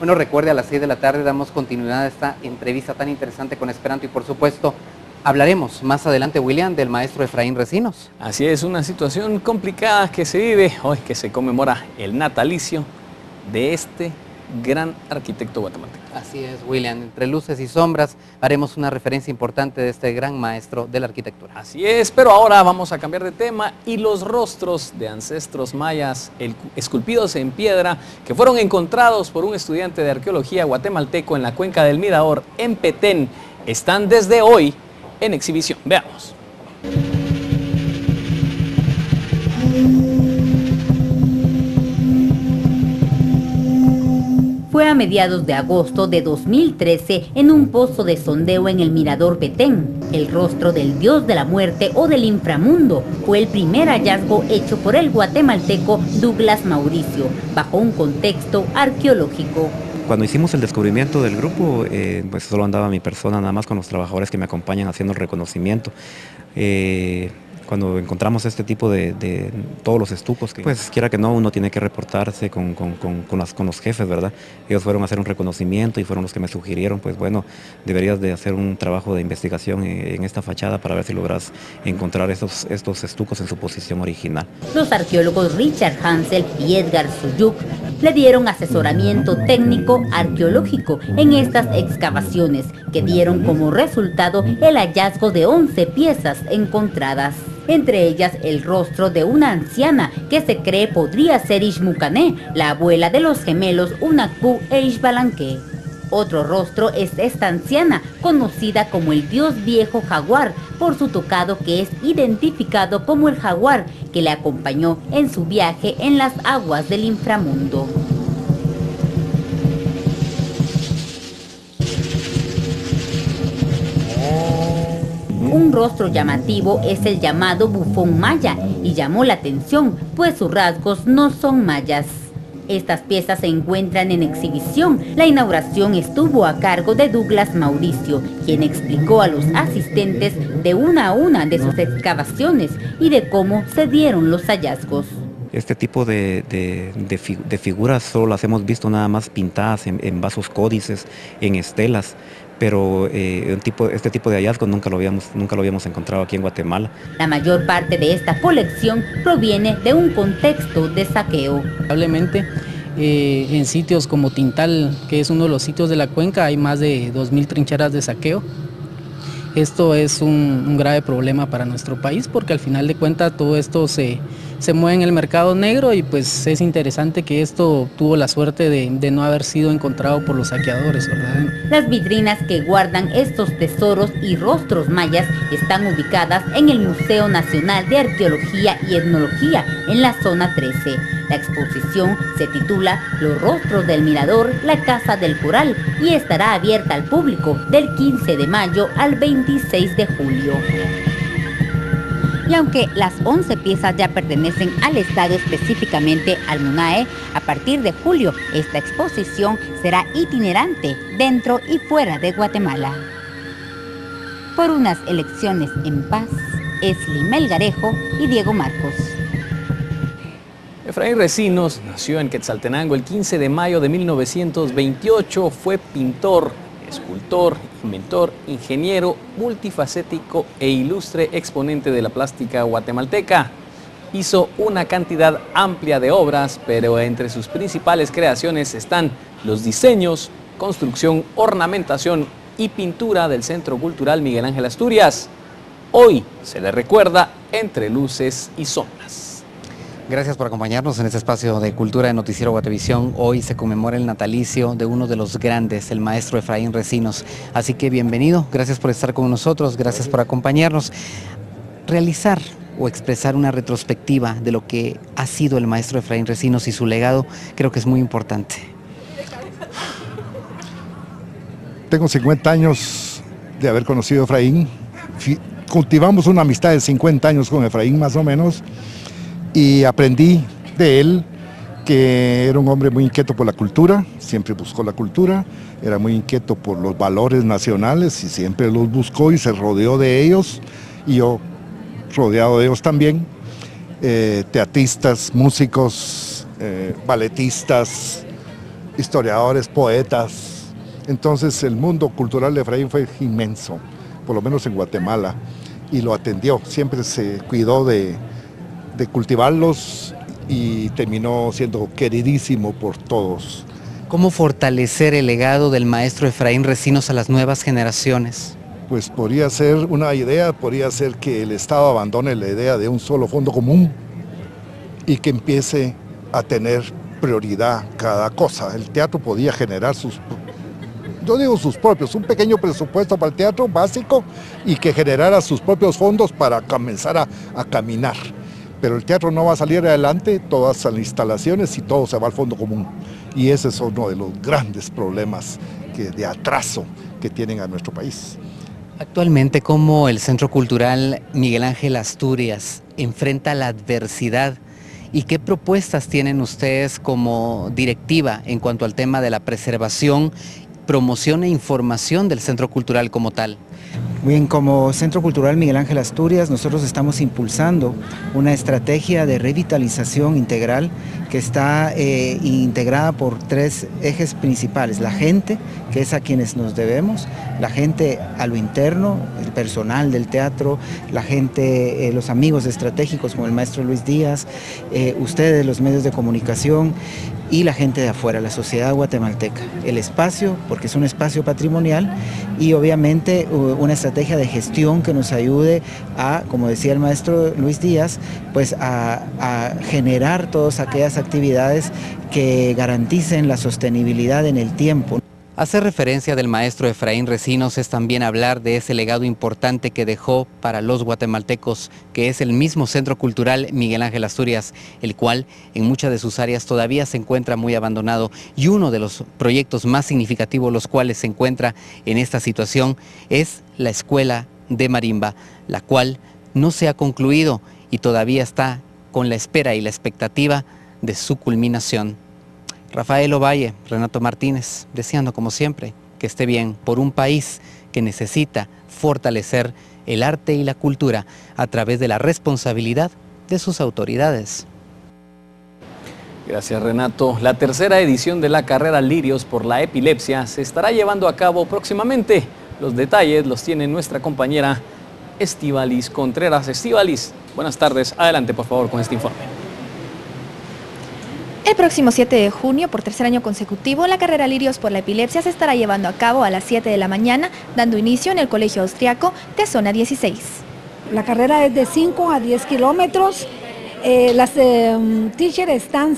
Bueno, recuerde, a las 6 de la tarde damos continuidad a esta entrevista tan interesante con Esperanto y por supuesto hablaremos más adelante, William, del maestro Efraín Recinos. Así es, una situación complicada que se vive hoy que se conmemora el natalicio de este gran arquitecto guatemalteco. Así es, William, entre luces y sombras haremos una referencia importante de este gran maestro de la arquitectura. Así es, pero ahora vamos a cambiar de tema y los rostros de ancestros mayas esculpidos en piedra que fueron encontrados por un estudiante de arqueología guatemalteco en la cuenca del Mirador en Petén están desde hoy en exhibición. Veamos. Fue a mediados de agosto de 2013 en un pozo de sondeo en el Mirador Petén. El rostro del dios de la muerte o del inframundo fue el primer hallazgo hecho por el guatemalteco Douglas Mauricio, bajo un contexto arqueológico. Cuando hicimos el descubrimiento del grupo, pues solo andaba mi persona, nada más con los trabajadores que me acompañan haciendo el reconocimiento. Cuando encontramos este tipo de todos los estucos, pues quiera que no, uno tiene que reportarse con los jefes, ¿verdad? Ellos fueron a hacer un reconocimiento y fueron los que me sugirieron, pues bueno, deberías de hacer un trabajo de investigación en esta fachada para ver si logras encontrar estos estucos en su posición original. Los arqueólogos Richard Hansel y Edgar Suyuk le dieron asesoramiento técnico arqueológico en estas excavaciones, que dieron como resultado el hallazgo de 11 piezas encontradas. Entre ellas el rostro de una anciana que se cree podría ser Ixmucané, la abuela de los gemelos Unacpú e Ixbalanque. Otro rostro es esta anciana, conocida como el dios viejo jaguar, por su tocado que es identificado como el jaguar que le acompañó en su viaje en las aguas del inframundo. Un rostro llamativo es el llamado bufón maya y llamó la atención, pues sus rasgos no son mayas. Estas piezas se encuentran en exhibición. La inauguración estuvo a cargo de Douglas Mauricio, quien explicó a los asistentes de una a una de sus excavaciones y de cómo se dieron los hallazgos. Este tipo de figuras solo las hemos visto nada más pintadas en vasos códices, en estelas, pero este tipo de hallazgos nunca lo habíamos encontrado aquí en Guatemala. La mayor parte de esta colección proviene de un contexto de saqueo. Probablemente en sitios como Tintal, que es uno de los sitios de la cuenca, hay más de 2000 trincheras de saqueo. Esto es un grave problema para nuestro país porque al final de cuentas todo esto se mueve en el mercado negro y pues es interesante que esto tuvo la suerte de no haber sido encontrado por los saqueadores, ¿verdad? Las vitrinas que guardan estos tesoros y rostros mayas están ubicadas en el Museo Nacional de Arqueología y Etnología en la zona 13. La exposición se titula Los rostros del Mirador, la Casa del Coral y estará abierta al público del 15 de mayo al 26 de julio. Y aunque las 11 piezas ya pertenecen al Estado, específicamente al MUNAE, a partir de julio esta exposición será itinerante dentro y fuera de Guatemala. Por unas elecciones en paz, Esli Melgarejo y Diego Marcos. Efraín Recinos nació en Quetzaltenango el 15 de mayo de 1928, fue pintor, escultor, inventor, ingeniero, multifacético e ilustre exponente de la plástica guatemalteca. Hizo una cantidad amplia de obras, pero entre sus principales creaciones están los diseños, construcción, ornamentación y pintura del Centro Cultural Miguel Ángel Asturias. Hoy se le recuerda entre luces y sombras. Gracias por acompañarnos en este espacio de Cultura de Noticiero Guatevisión. Hoy se conmemora el natalicio de uno de los grandes, el maestro Efraín Recinos. Así que bienvenido, gracias por estar con nosotros, gracias por acompañarnos. Realizar o expresar una retrospectiva de lo que ha sido el maestro Efraín Recinos y su legado, creo que es muy importante. Tengo 50 años de haber conocido a Efraín. Cultivamos una amistad de 50 años con Efraín más o menos. Y aprendí de él que era un hombre muy inquieto por la cultura, siempre buscó la cultura, era muy inquieto por los valores nacionales y siempre los buscó y se rodeó de ellos, y yo rodeado de ellos también, teatristas, músicos, balletistas, historiadores, poetas. Entonces el mundo cultural de Efraín fue inmenso, por lo menos en Guatemala, y lo atendió, siempre se cuidó de cultivarlos y terminó siendo queridísimo por todos. ¿Cómo fortalecer el legado del maestro Efraín Recinos a las nuevas generaciones? Pues podría ser una idea, podría ser que el Estado abandone la idea de un solo fondo común y que empiece a tener prioridad cada cosa. El teatro podía generar sus propios, un pequeño presupuesto para el teatro básico y que generara sus propios fondos para comenzar a caminar. Pero el teatro no va a salir adelante, todas las instalaciones y todo se va al fondo común. Y ese es uno de los grandes problemas de atraso que tienen a nuestro país. Actualmente, ¿cómo el Centro Cultural Miguel Ángel Asturias enfrenta la adversidad y qué propuestas tienen ustedes como directiva en cuanto al tema de la preservación, promoción e información del Centro Cultural como tal? Bien, como Centro Cultural Miguel Ángel Asturias, nosotros estamos impulsando una estrategia de revitalización integral que está integrada por 3 ejes principales. La gente, que es a quienes nos debemos, la gente a lo interno, el personal del teatro, la gente, los amigos estratégicos como el maestro Luis Díaz, ustedes, los medios de comunicación, y la gente de afuera, la sociedad guatemalteca. El espacio, porque es un espacio patrimonial, y obviamente una estrategia de gestión que nos ayude a, como decía el maestro Luis Díaz, pues a generar todas aquellas actividades que garanticen la sostenibilidad en el tiempo. Hacer referencia del maestro Efraín Recinos es también hablar de ese legado importante que dejó para los guatemaltecos, que es el mismo Centro Cultural Miguel Ángel Asturias, el cual en muchas de sus áreas todavía se encuentra muy abandonado, y uno de los proyectos más significativos los cuales se encuentra en esta situación es la Escuela de Marimba, la cual no se ha concluido y todavía está con la espera y la expectativa de su culminación. Rafael Ovalle, Renato Martínez, deseando como siempre que esté bien por un país que necesita fortalecer el arte y la cultura a través de la responsabilidad de sus autoridades. Gracias, Renato. La tercera edición de la carrera Lirios por la epilepsia se estará llevando a cabo próximamente. Los detalles los tiene nuestra compañera Estíbaliz Contreras. Estíbaliz, buenas tardes. Adelante, por favor, con este informe. El próximo 7 de junio, por tercer año consecutivo, la carrera Lirios por la epilepsia se estará llevando a cabo a las 7 de la mañana, dando inicio en el Colegio Austriaco de Zona 16. La carrera es de 5 a 10 kilómetros. Las teachers están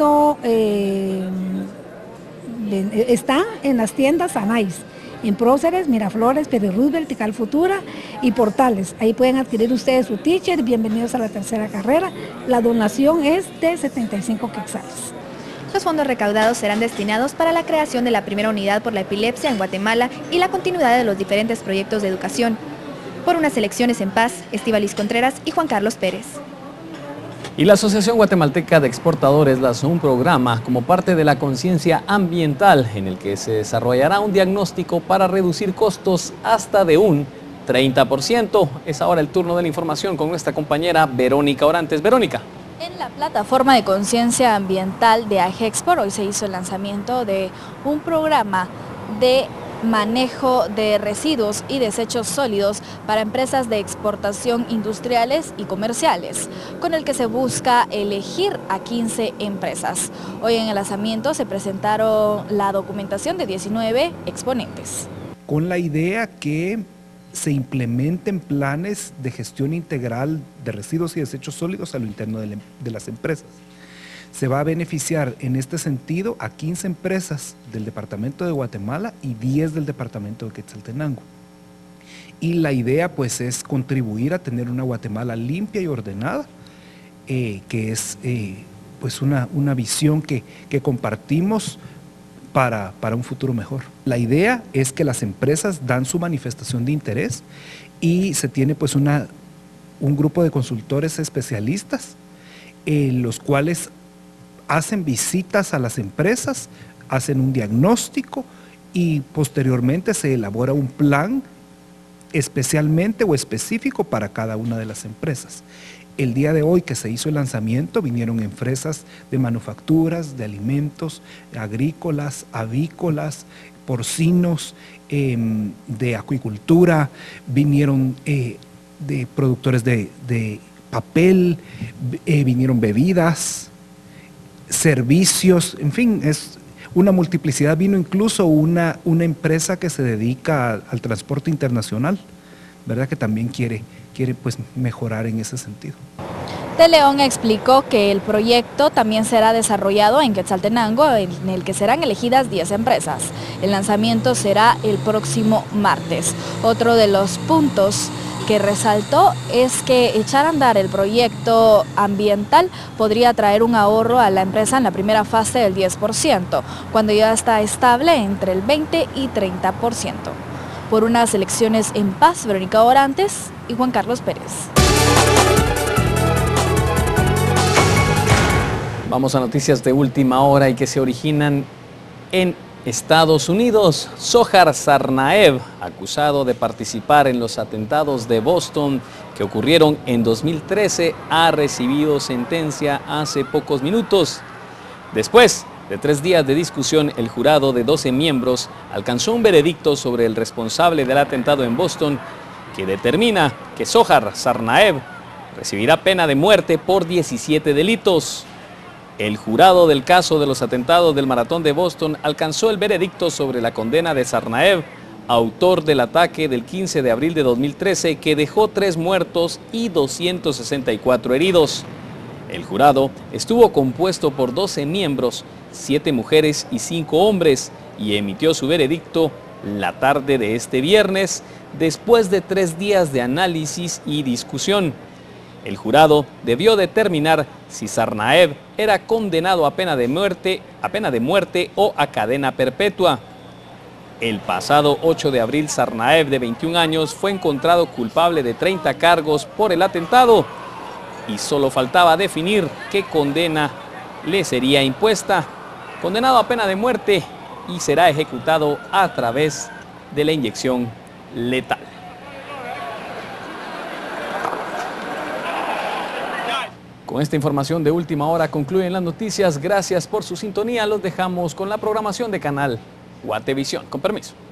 en las tiendas Anais, en Próceres, Miraflores, Pérez Roosevelt, Tical Futura y Portales. Ahí pueden adquirir ustedes su teacher. Bienvenidos a la tercera carrera. La donación es de 75 quetzales. Los fondos recaudados serán destinados para la creación de la primera unidad por la epilepsia en Guatemala y la continuidad de los diferentes proyectos de educación. Por unas elecciones en paz, Estíbaliz Contreras y Juan Carlos Pérez. Y la Asociación Guatemalteca de Exportadores lanzó un programa como parte de la conciencia ambiental en el que se desarrollará un diagnóstico para reducir costos hasta de un 30%. Es ahora el turno de la información con nuestra compañera Verónica Orantes. Verónica. En la plataforma de conciencia ambiental de AGEXPOR hoy se hizo el lanzamiento de un programa de manejo de residuos y desechos sólidos para empresas de exportación industriales y comerciales, con el que se busca elegir a 15 empresas. Hoy en el lanzamiento se presentaron la documentación de 19 exponentes. Con la idea que se implementen planes de gestión integral de residuos y desechos sólidos a lo interno de las empresas. Se va a beneficiar en este sentido a 15 empresas del departamento de Guatemala y 10 del departamento de Quetzaltenango. Y la idea pues es contribuir a tener una Guatemala limpia y ordenada, que es pues una visión que compartimos para un futuro mejor. La idea es que las empresas dan su manifestación de interés y se tiene pues un grupo de consultores especialistas, los cuales hacen visitas a las empresas, hacen un diagnóstico y posteriormente se elabora un plan especialmente o específico para cada una de las empresas. El día de hoy que se hizo el lanzamiento vinieron empresas de manufacturas, de alimentos, agrícolas, avícolas, porcinos, de acuicultura, vinieron de productores de papel, vinieron bebidas, servicios, en fin, es una multiplicidad. Vino incluso una empresa que se dedica al transporte internacional, ¿verdad? Que también quiere pues mejorar en ese sentido. De León explicó que el proyecto también será desarrollado en Quetzaltenango, en el que serán elegidas 10 empresas. El lanzamiento será el próximo martes. Otro de los puntos que resaltó es que echar a andar el proyecto ambiental podría traer un ahorro a la empresa en la primera fase del 10%, cuando ya está estable entre el 20 y 30%. Por unas elecciones en paz, Verónica Orantes y Juan Carlos Pérez. Vamos a noticias de última hora y que se originan en Estados Unidos. Zohar Tsarnaev, acusado de participar en los atentados de Boston que ocurrieron en 2013, ha recibido sentencia hace pocos minutos. Después de 3 días de discusión, el jurado de 12 miembros alcanzó un veredicto sobre el responsable del atentado en Boston que determina que Zohar Tsarnaev recibirá pena de muerte por 17 delitos. El jurado del caso de los atentados del Maratón de Boston alcanzó el veredicto sobre la condena de Tsarnaev, autor del ataque del 15 de abril de 2013 que dejó 3 muertos y 264 heridos. El jurado estuvo compuesto por 12 miembros, 7 mujeres y 5 hombres, y emitió su veredicto la tarde de este viernes, después de 3 días de análisis y discusión. El jurado debió determinar si Tsarnaev era condenado a pena de muerte o a cadena perpetua. El pasado 8 de abril, Tsarnaev, de 21 años, fue encontrado culpable de 30 cargos por el atentado y solo faltaba definir qué condena le sería impuesta. Condenado a pena de muerte y será ejecutado a través de la inyección letal. Con esta información de última hora concluyen las noticias. Gracias por su sintonía. Los dejamos con la programación de Canal Guatevisión. Con permiso.